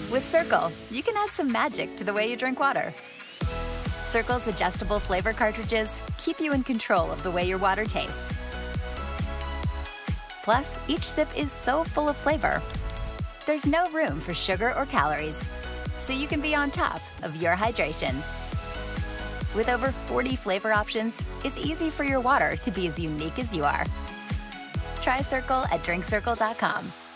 With Cirkul, you can add some magic to the way you drink water. Cirkul's adjustable flavor cartridges keep you in control of the way your water tastes. Plus, each sip is so full of flavor. There's no room for sugar or calories, so you can be on top of your hydration. With over 40 flavor options, it's easy for your water to be as unique as you are. Try Cirkul at drinkcirkul.com.